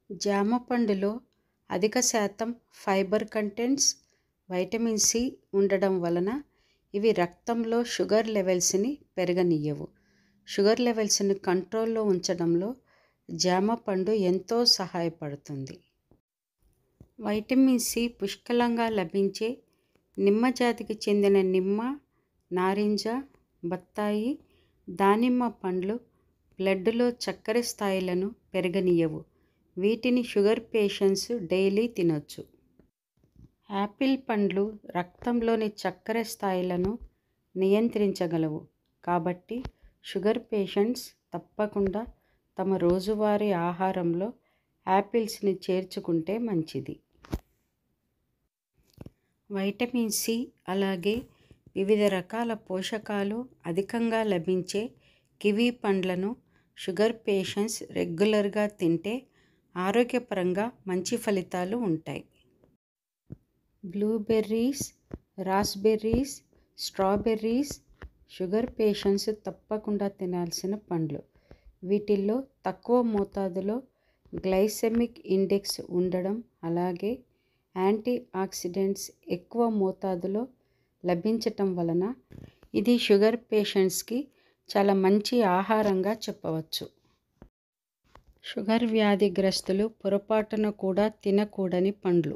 జామ పండులో అధిక శాతం ఫైబర్ కంటెంట్స్, వైటమిన్ సి ఉండడం వలన ఇవి రక్తంలో షుగర్ లెవెల్స్ని పెరగనియ్యవు. షుగర్ లెవెల్స్ని కంట్రోల్లో ఉంచడంలో జామ పండు ఎంతో సహాయపడుతుంది. వైటమిన్ సి పుష్కలంగా లభించే నిమ్మ జాతికి చెందిన నిమ్మ, నారింజ, బత్తాయి, దానిమ్మ పండ్లు బ్లడ్లో చక్కెర స్థాయిలను పెరగనియ్యవు. వీటిని షుగర్ పేషెంట్స్ డైలీ తినొచ్చు. యాపిల్ పండ్లు రక్తంలోని చక్కెర స్థాయిలను నియంత్రించగలవు. కాబట్టి షుగర్ పేషెంట్స్ తప్పకుండా తమ రోజువారీ ఆహారంలో యాపిల్స్ని చేర్చుకుంటే మంచిది. వైటమిన్ సి అలాగే వివిధ రకాల పోషకాలు అధికంగా లభించే కివీ పండ్లను షుగర్ పేషెంట్స్ రెగ్యులర్గా తింటే ఆరోగ్యపరంగా మంచి ఫలితాలు ఉంటాయి. Blueberries, raspberries, strawberries sugar patients తప్పకుండా తినాల్సిన పండ్లు. వీటిల్లో తక్కువ మోతాదులో గ్లైసెమిక్ ఇండెక్స్ ఉండడం అలాగే యాంటీ ఆక్సిడెంట్స్ ఎక్కువ మోతాదులో లభించటం వలన ఇది షుగర్ పేషెంట్స్కి చాలా మంచి ఆహారంగా చెప్పవచ్చు. షుగర్ వ్యాధిగ్రస్తులు పొరపాటున కూడా తినకూడని పండ్లు.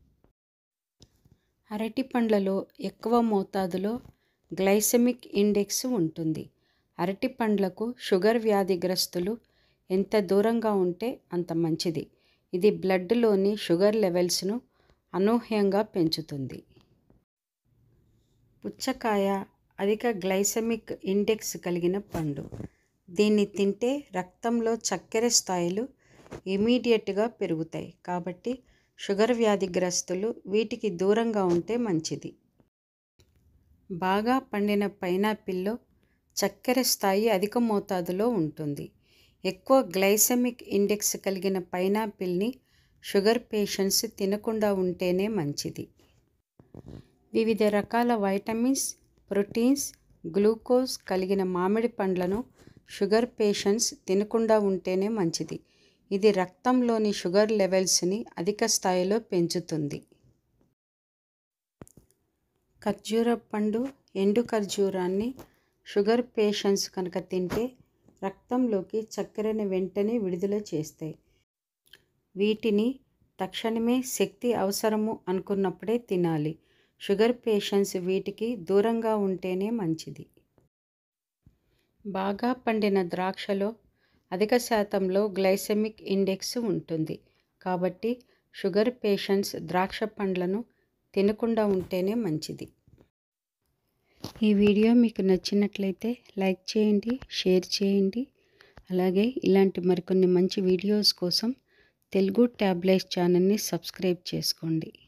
అరటి పండ్లలో ఎక్కువ మోతాదులో గ్లైసెమిక్ ఇండెక్స్ ఉంటుంది. అరటి పండ్లకు షుగర్ వ్యాధిగ్రస్తులు ఎంత దూరంగా ఉంటే అంత మంచిది. ఇది బ్లడ్లోని షుగర్ లెవెల్స్ను అనూహ్యంగా పెంచుతుంది. పుచ్చకాయ అధిక గ్లైసెమిక్ ఇండెక్స్ కలిగిన పండు. దీన్ని తింటే రక్తంలో చక్కెర స్థాయిలు ఇమీడియట్గా పెరుగుతాయి. కాబట్టి షుగర్ వ్యాధిగ్రస్తులు వీటికి దూరంగా ఉంటే మంచిది. బాగా పండిన పైనాపిల్లో చక్కెర స్థాయి అధిక మోతాదులో ఉంటుంది. ఎక్కువ గ్లైసెమిక్ ఇండెక్స్ కలిగిన పైనాపిల్ని షుగర్ పేషెంట్స్ తినకుండా ఉంటేనే మంచిది. వివిధ రకాల వైటమిన్స్, ప్రోటీన్స్, గ్లూకోజ్ కలిగిన మామిడి పండ్లను షుగర్ పేషెంట్స్ తినకుండా ఉంటేనే మంచిది. ఇది రక్తంలోని షుగర్ లెవెల్స్ని అధిక స్థాయిలో పెంచుతుంది. ఖర్జూర పండు, ఎండు ఖర్జూరాన్ని షుగర్ పేషెంట్స్ కనుక తింటే రక్తంలోకి చక్కెరని వెంటనే విడుదల చేస్తాయి. వీటిని తక్షణమే శక్తి అవసరము అనుకున్నప్పుడే తినాలి. షుగర్ పేషెంట్స్ వీటికి దూరంగా ఉంటేనే మంచిది. బాగా పండిన ద్రాక్షలో అధిక శాతంలో గ్లైసెమిక్ ఇండెక్స్ ఉంటుంది. కాబట్టి షుగర్ పేషెంట్స్ ద్రాక్ష పండ్లను తినకుండా ఉంటేనే మంచిది. ఈ వీడియో మీకు నచ్చినట్లయితే లైక్ చేయండి, షేర్ చేయండి. అలాగే ఇలాంటి మరికొన్ని మంచి వీడియోస్ కోసం తెలుగు ట్యాబ్లెట్స్ ఛానల్ని సబ్స్క్రైబ్ చేసుకోండి.